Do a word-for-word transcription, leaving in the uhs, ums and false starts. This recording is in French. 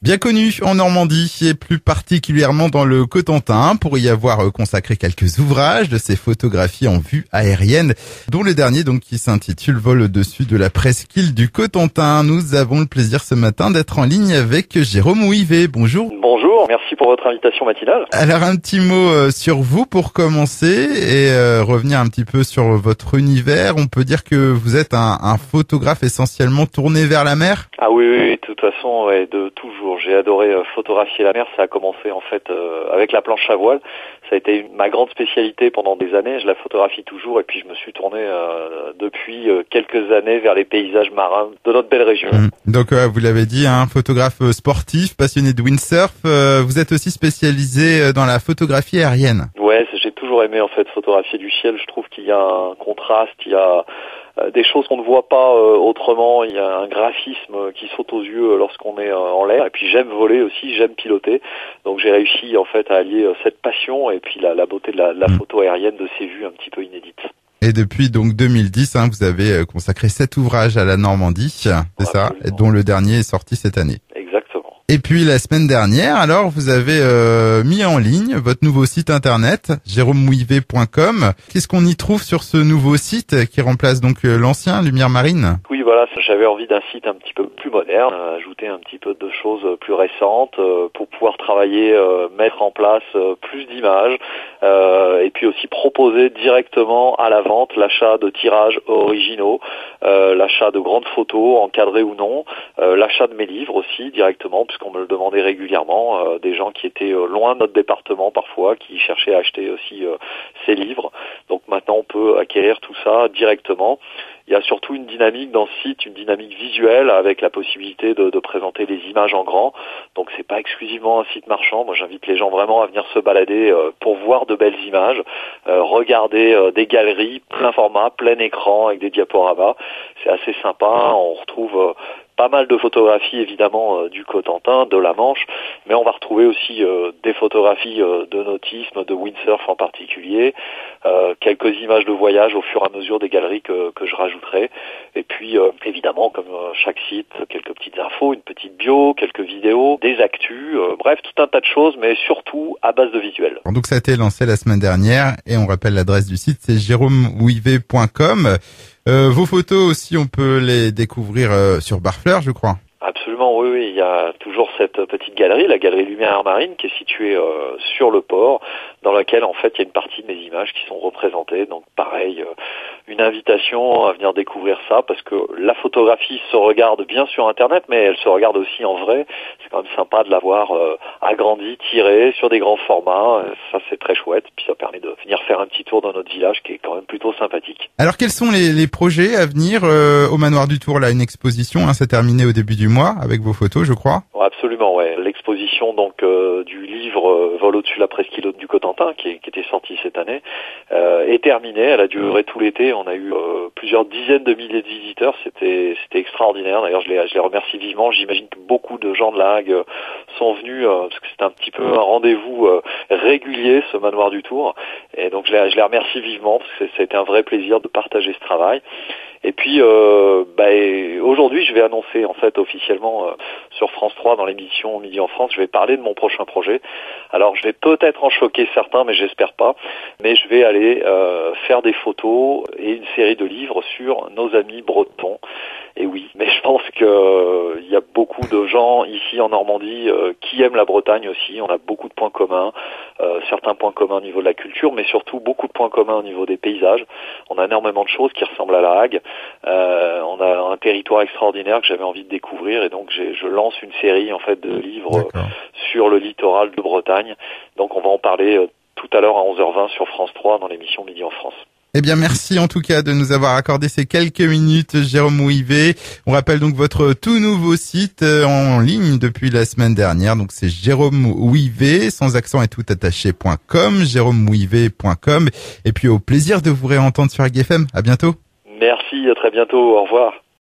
Bien connu en Normandie et plus particulièrement dans le Cotentin pour y avoir consacré quelques ouvrages de ses photographies en vue aérienne, dont le dernier donc qui s'intitule Vol au-dessus de la presqu'île du Cotentin. Nous avons le plaisir ce matin d'être en ligne avec Jérôme Ouivet. Bonjour. Bonjour, merci pour votre invitation matinale. Alors un petit mot sur vous pour commencer et euh, revenir un petit peu sur votre univers. On peut dire que vous êtes un, un photographe essentiellement tourné vers la mer. Ah oui, oui, oui, de toute façon, ouais, de toujours. J'ai adoré euh, photographier la mer. Ça a commencé en fait euh, avec la planche à voile. Ça a été une, ma grande spécialité pendant des années. Je la photographie toujours et puis je me suis tourné euh, depuis euh, quelques années vers les paysages marins de notre belle région. Mmh. Donc euh, vous l'avez dit, un hein, photographe sportif, passionné de windsurf. Euh, vous êtes aussi spécialisé dans la photographie aérienne. Ouais, j'ai toujours aimé en fait photographier du ciel. Je trouve qu'il y a un contraste, il y a des choses qu'on ne voit pas euh, autrement, il y a un graphisme qui saute aux yeux lorsqu'on est euh, en l'air, et puis j'aime voler aussi, j'aime piloter, donc j'ai réussi en fait à allier euh, cette passion et puis la, la beauté de la, de la mmh. photo aérienne, de ces vues un petit peu inédites. Et depuis donc deux mille dix, hein, vous avez consacré sept ouvrages à la Normandie, c'est ouais, ça, absolument. Dont le dernier est sorti cette année. Exactement. Et puis la semaine dernière, alors vous avez euh, mis en ligne votre nouveau site internet, jérôme ouivet point com. Qu'est-ce qu'on y trouve sur ce nouveau site qui remplace donc l'ancien Lumière Marine ? Oui, voilà, j'avais envie d'un site un petit peu plus moderne, euh, ajouter un petit peu de choses plus récentes euh, pour pouvoir travailler, euh, mettre en place euh, plus d'images euh, et puis aussi proposer directement à la vente l'achat de tirages originaux, euh, l'achat de grandes photos encadrées ou non, euh, l'achat de mes livres aussi directement puisqu'on me le demandait régulièrement, euh, des gens qui étaient euh, loin de notre département parfois, qui cherchaient à acheter aussi euh, ces livres. Donc maintenant on peut acquérir tout ça directement. Il y a surtout une dynamique dans ce site, une dynamique visuelle avec la possibilité de, de présenter les images en grand. Donc c'est pas exclusivement un site marchand. Moi j'invite les gens vraiment à venir se balader euh, pour voir de belles images, euh, regarder euh, des galeries plein format, plein écran avec des diaporamas. C'est assez sympa. On retrouve euh, pas mal de photographies évidemment euh, du Cotentin, de la Manche, mais on va retrouver aussi euh, des photographies euh, de nautisme, de windsurf en particulier, euh, quelques images de voyage au fur et à mesure des galeries que, que je rajouterai, et puis euh, évidemment comme euh, chaque site, quelques petites infos, une petite bio, quelques vidéos, des actus, euh, bref tout un tas de choses, mais surtout à base de visuels. Donc ça a été lancé la semaine dernière et on rappelle l'adresse du site, c'est jérôme ouivet point com. Euh, vos photos aussi, on peut les découvrir euh, sur Barfleur, je crois. Absolument, oui, oui. Il y a toujours cette petite galerie, la galerie Lumière Marine, qui est située euh, sur le port, dans laquelle en fait il y a une partie de mes images qui sont représentées. Donc pareil, euh, une invitation à venir découvrir ça, parce que la photographie se regarde bien sur Internet, mais elle se regarde aussi en vrai. C'est quand même sympa de l'avoir euh, agrandi, tiré sur des grands formats. Ça c'est très chouette. Puis ça permet de venir faire un petit tour dans notre village, qui est quand même plutôt sympathique. Alors quels sont les, les projets à venir euh, au Manoir du Tour? Là, une exposition, hein, c'est terminé au début du mois avec vos photos, je crois. Absolument, ouais. L'exposition donc euh, du livre euh, Vol au-dessus de la presqu'île du Cotentin, qui, est, qui était sorti cette année, euh, est terminée. Elle a duré tout l'été. On a eu euh, plusieurs dizaines de milliers de visiteurs. C'était, c'était extraordinaire. D'ailleurs, je les, je les remercie vivement. J'imagine que beaucoup de gens de la Hague euh, sont venus euh, parce que c'est un petit peu un rendez-vous euh, régulier, ce Manoir du Tour. Et donc, je les, je les remercie vivement parce que ça a été un vrai plaisir de partager ce travail. Et puis, euh, bah, aujourd'hui, je vais annoncer en fait officiellement euh, sur France trois dans l'émission Midi en France, je vais parler de mon prochain projet. Alors, je vais peut-être en choquer certains, mais j'espère pas. Mais je vais aller euh, faire des photos et une série de livres sur nos amis bretons. Et oui, mais je pense que euh, il y a beaucoup de gens ici en Normandie euh, qui aiment la Bretagne aussi. On a beaucoup de points communs, euh, certains points communs au niveau de la culture, mais surtout beaucoup de points communs au niveau des paysages. On a énormément de choses qui ressemblent à la Hague. Euh, on a un territoire extraordinaire que j'avais envie de découvrir, et donc j'ai, je lance une série en fait de livres euh, sur le littoral de Bretagne. Donc on va en parler euh, tout à l'heure à onze heures vingt sur France trois dans l'émission Midi en France. Eh bien, merci en tout cas de nous avoir accordé ces quelques minutes, Jérôme Ouivet. On rappelle donc votre tout nouveau site en ligne depuis la semaine dernière. Donc, c'est Jérôme Ouivet, sans accent et tout attaché, point com, jérôme ouivet point com. Et puis, au plaisir de vous réentendre sur A G F M. À bientôt. Merci, à très bientôt. Au revoir.